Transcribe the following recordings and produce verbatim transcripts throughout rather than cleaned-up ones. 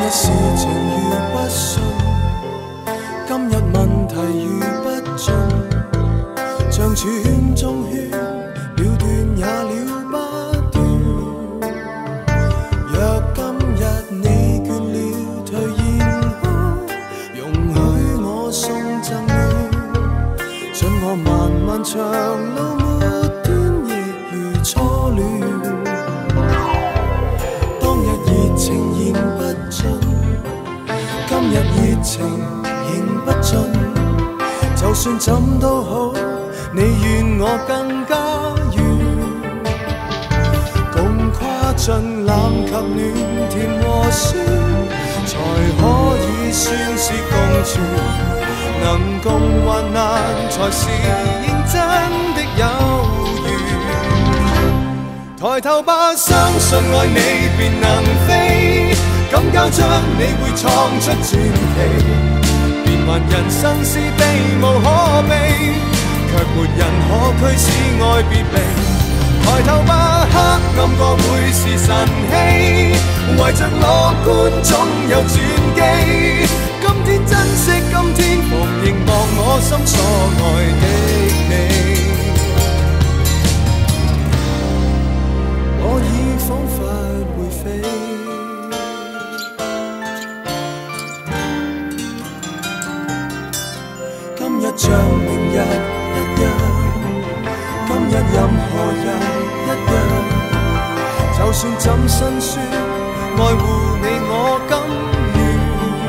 日事情如不信，今日問題如不盡，像串中圈，了斷也了不斷。若今日你倦了，退現空，容許我送贈你，准我漫漫長路末端，亦如初戀。當日熱情言不盡，今日熱情言不盡。就算怎都好，你願我更加遠，共跨進冷及暖，甜和酸，才可以算是共存。能共患難，才是認真的有緣。抬頭吧，相信愛你便能飛，敢交出你會創出傳奇。變幻人生是避無可避，卻沒人可驅使愛別離。抬頭吧，黑暗過會是晨曦，懷着樂觀總有轉機。今天珍惜，今天逢凝望我心所愛的你，我已彷彿會飛。今日像明日一樣，今日任何日一樣，就算怎辛酸，愛護你我甘願。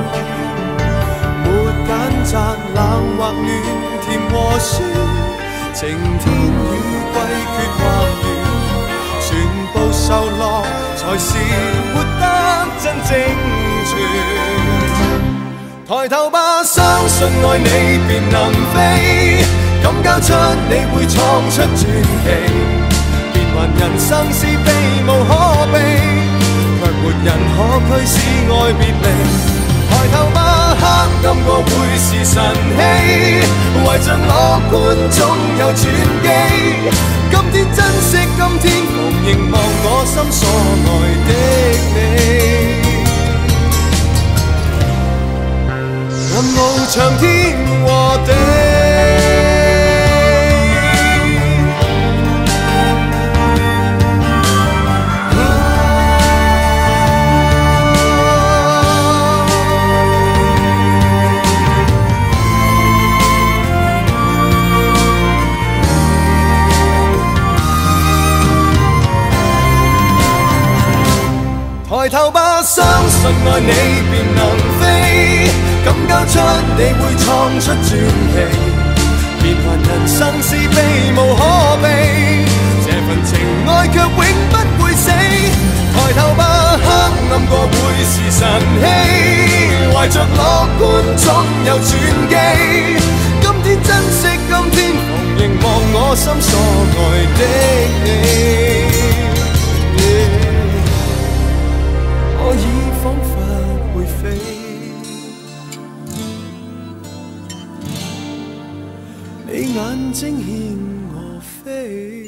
沒揀擇冷或暖，甜和酸，晴天雨季缺或圓，全部受落才是活得真正全。抬頭吧，相信愛你便能飛，敢交出你會創出傳奇。變幻人生是避無可避，卻沒人可驅使愛別離。抬頭吧，黑暗過會是晨曦，懷着樂觀總有轉機。今天珍惜，今天逢凝望我心所愛的你，任翱翔天和地。抬頭吧，相信愛你便能飛，敢交出你會創出傳奇。變幻人生是避無可避，這份情愛卻永不會死。抬頭吧，黑暗過會是晨曦，懷着樂觀總有轉機。今天珍惜，今天逢凝望我心所愛的你，我已彷彿會飛，你眼睛牽我飛。